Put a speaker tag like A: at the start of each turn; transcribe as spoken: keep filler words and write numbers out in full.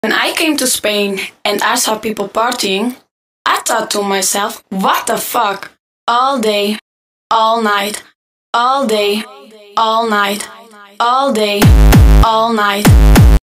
A: When I came to Spain and I saw people partying, I thought to myself, what the fuck? All day, all night, all day, all night, all day, all night.